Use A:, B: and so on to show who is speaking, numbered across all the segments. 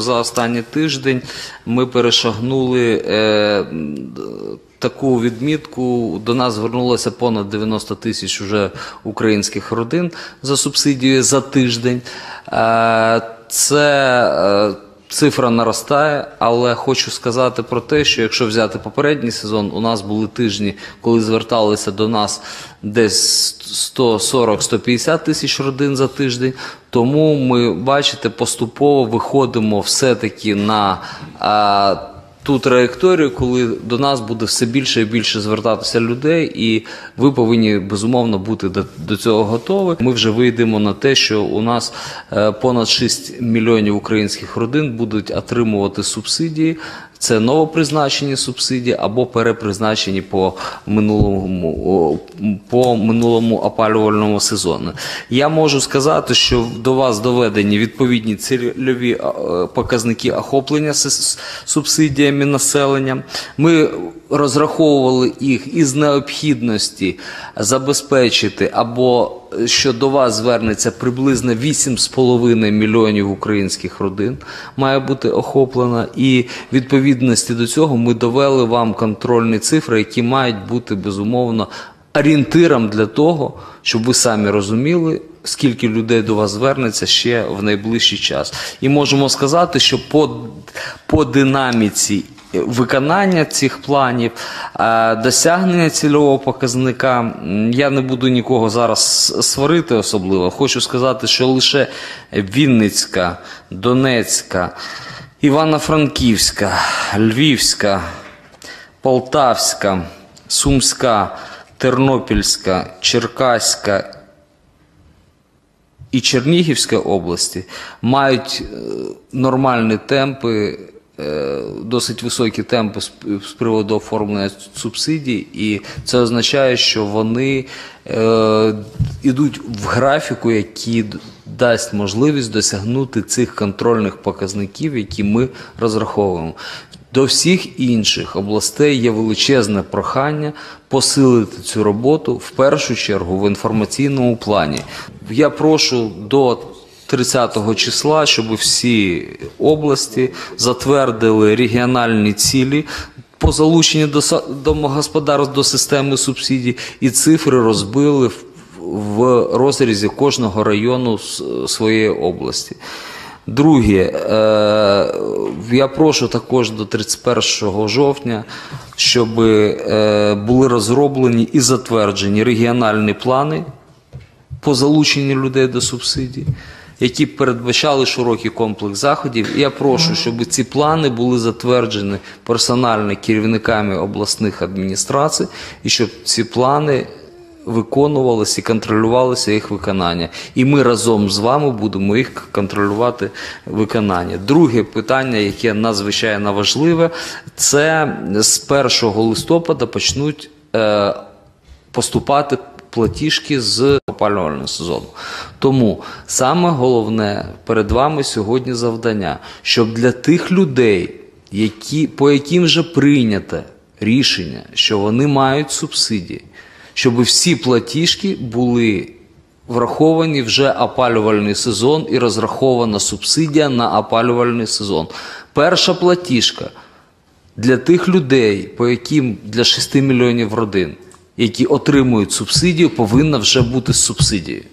A: за останній тиждень ми перешагнули таку відмітку. До нас звернулося понад 90 тисяч уже українських родин за субсидію за тиждень. Це цифра наростає, але хочу сказати про те, що якщо взяти попередній сезон, у нас були тижні, коли зверталися до нас десь 140-150 тисяч родин за тиждень. Тому ми, бачите, поступово виходимо все-таки на ту траєкторію, коли до нас буде все більше і більше звертатися людей, і ви повинні, безумовно, бути до цього готові. Ми вже вийдемо на те, що у нас понад 6 мільйонів українських родин будуть отримувати субсидії. Це новопризначені субсидії або перепризначені по минулому опалювальному сезону. Я можу сказати, що до вас доведені відповідні цільові показники охоплення субсидіями населення. Ми розраховували їх із необхідності забезпечити, або що до вас звернеться приблизно 8,5 мільйонів українських родин має бути охоплена, і відповідності до цього ми довели вам контрольні цифри, які мають бути, безумовно, орієнтиром для того, щоб ви самі розуміли, скільки людей до вас звернеться ще в найближчий час. І можемо сказати, що по динаміці виконання цих планів, досягнення цільового показника, я не буду нікого зараз сварити особливо. Хочу сказати, що лише Вінницька, Донецька, Івано-Франківська, Львівська, Полтавська, Сумська, Тернопільська, Черкаська і Чернігівська області мають нормальні темпи, досить високі темпи з приводу оформлення субсидій, і це означає, що вони йдуть в графіку, який дасть можливість досягнути цих контрольних показників, які ми розраховуємо. До всіх інших областей є величезне прохання посилити цю роботу, в першу чергу, в інформаційному плані. Я прошу до 30 числа, щоб всі області затвердили регіональні цілі по залученню домогосподарств до системи субсидій і цифри розбили в розрізі кожного району своєї області. Друге, я прошу також до 31 жовтня, щоб були розроблені і затверджені регіональні плани по залученню людей до субсидій, які передбачали широкий комплекс заходів. І я прошу, щоб ці плани були затверджені персонально керівниками обласних адміністрацій, і щоб ці плани виконувалися і контролювалося їх виконання. І ми разом з вами будемо їх контролювати виконання. Друге питання, яке надзвичайно важливе, це з 1 листопада почнуть поступати платіжки з опалювального сезону. Тому саме головне перед вами сьогодні завдання, щоб для тих людей, по яким вже прийнято рішення, що вони мають субсидії, щоб всі платіжки були враховані вже опалювальний сезон і розрахована субсидія на опалювальний сезон. Перша платіжка для тих людей, по яким для 6 мільйонів родин, які отримують субсидію, повинна вже бути з субсидією.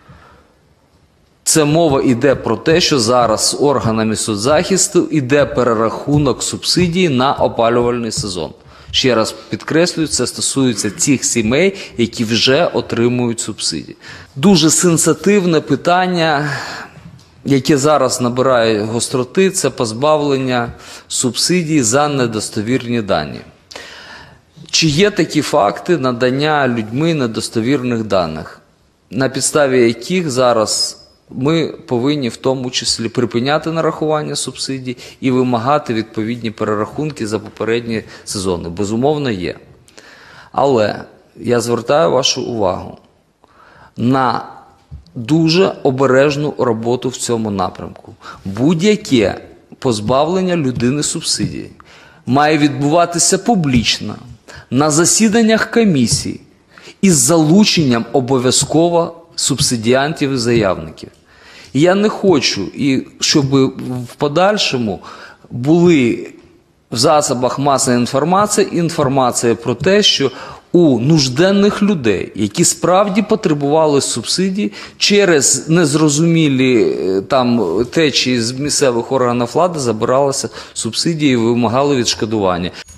A: Це мова йде про те, що зараз органами соцзахисту йде перерахунок субсидії на опалювальний сезон. Ще раз підкреслюю, це стосується цих сімей, які вже отримують субсидії. Дуже сенситивне питання, яке зараз набирає гостроти, це позбавлення субсидій за недостовірні дані. Чи є такі факти надання людьми недостовірних даних, на підставі яких зараз ми повинні в тому числі припиняти нарахування субсидій і вимагати відповідні перерахунки за попередні сезони? Безумовно, є. Але я звертаю вашу увагу на дуже обережну роботу в цьому напрямку. Будь-яке позбавлення людини субсидій має відбуватися публічно, на засіданнях комісій із залученням обов'язково субсидіантів і заявників. Я не хочу, щоб в подальшому були в засобах масової інформації інформація про те, що у нужденних людей, які справді потребували субсидій, через незрозумілі течії з місцевих органів влади забиралися субсидії і вимагали відшкодування.